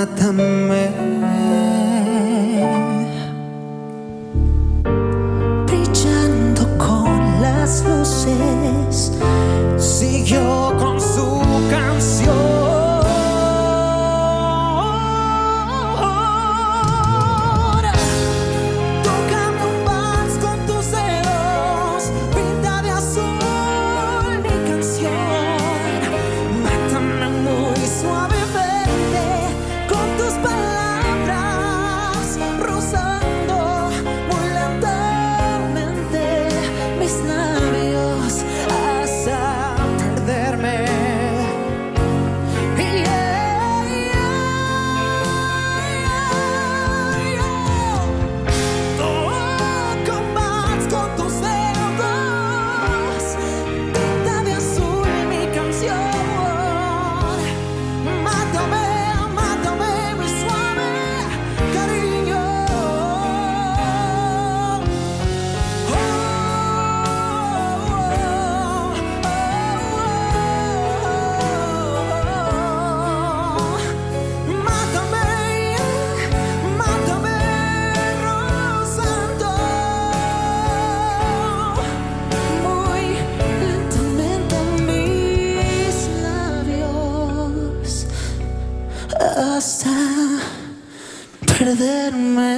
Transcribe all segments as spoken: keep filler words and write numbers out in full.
mátame. Brillando con las luces, siguió con su canción. Hasta perderme.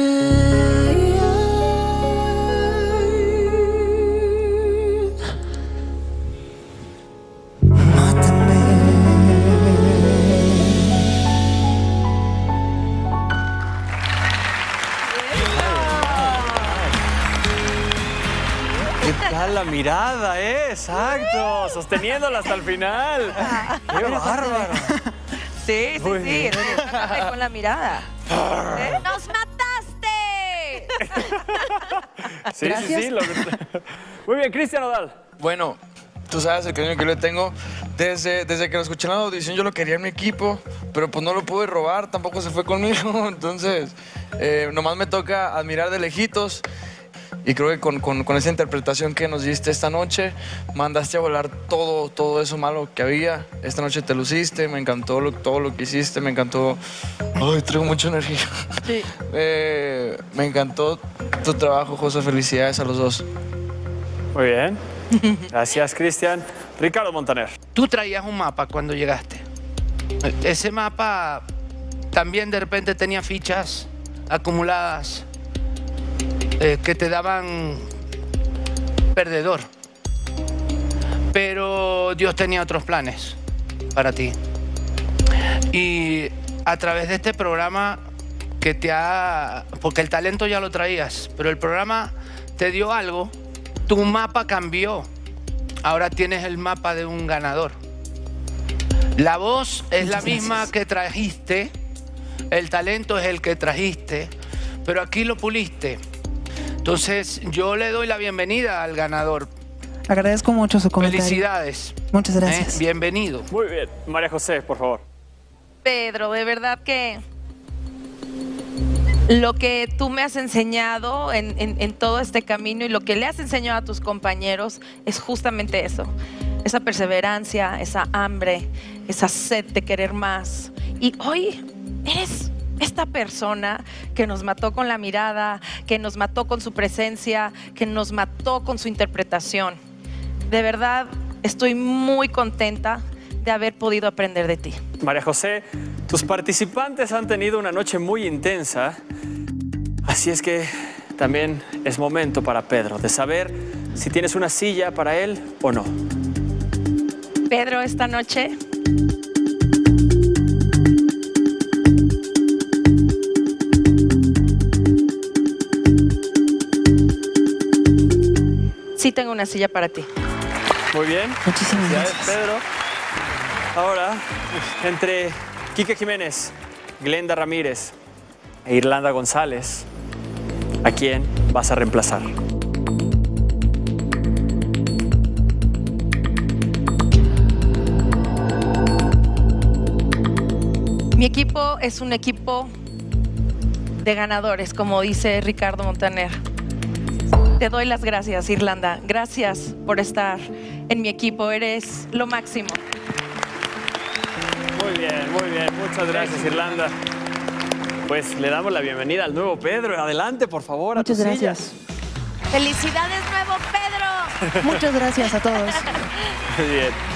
Mátame. ¿Qué tal la mirada, eh? Exacto, sosteniéndola hasta el final. ¡Qué bárbaro! Sí, sí, Muy sí, bien. relájate con la mirada. ¿Eh? ¡Nos mataste! Sí, sí, sí. Lo... Muy bien, Cristian Nodal. Bueno, tú sabes el cariño que le tengo. Desde, desde que lo escuché en la audición yo lo quería en mi equipo, pero pues no lo pude robar, tampoco se fue conmigo. Entonces, eh, nomás me toca admirar de lejitos. Y creo que con, con, con esa interpretación que nos diste esta noche, mandaste a volar todo, todo eso malo que había. Esta noche te luciste, me encantó lo, todo lo que hiciste, me encantó... Ay, traigo mucha energía. Sí. Eh, me encantó tu trabajo, José. Felicidades a los dos. Muy bien. Gracias, Cristian. Ricardo Montaner. Tú traías un mapa cuando llegaste. Ese mapa también de repente tenía fichas acumuladas eh, que te daban perdedor. Pero Dios tenía otros planes para ti. Y a través de este programa que te ha... Porque el talento ya lo traías, pero el programa te dio algo. Tu mapa cambió. Ahora tienes el mapa de un ganador. La voz es la misma que trajiste, el talento es el que trajiste, pero aquí lo puliste. Entonces yo le doy la bienvenida al ganador. Agradezco mucho su comentario. Felicidades. Muchas gracias. ¿Eh? Bienvenido. Muy bien. María José, por favor. Pedro, de verdad que lo que tú me has enseñado en, en, en todo este camino y lo que le has enseñado a tus compañeros es justamente eso. Esa perseverancia, esa hambre, esa sed de querer más. Y hoy eres esta persona que nos mató con la mirada, que nos mató con su presencia, que nos mató con su interpretación. De verdad, estoy muy contenta de haber podido aprender de ti. María José, tus participantes han tenido una noche muy intensa, así es que también es momento para Pedro de saber si tienes una silla para él o no. Pedro, esta noche sí tengo una silla para ti. Muy bien. Muchísimas gracias, Pedro. Ahora, entre Quique Jiménez, Glenda Ramírez e Irlanda González, ¿a quién vas a reemplazar? Mi equipo es un equipo de ganadores, como dice Ricardo Montaner. Te doy las gracias, Irlanda. Gracias por estar en mi equipo. Eres lo máximo. Muy bien, muy bien. Muchas gracias, Irlanda. Pues le damos la bienvenida al nuevo Pedro. Adelante, por favor, Muchas a tu gracias. silla. ¡Felicidades, nuevo Pedro! Muchas gracias a todos. Muy bien.